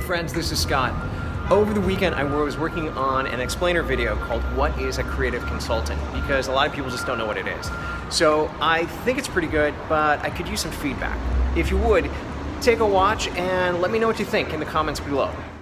friends, this is Scott. Over the weekend I was working on an explainer video called What is a Creative Consultant? Because a lot of people just don't know what it is. So I think it's pretty good, but I could use some feedback. If you would, take a watch and let me know what you think in the comments below.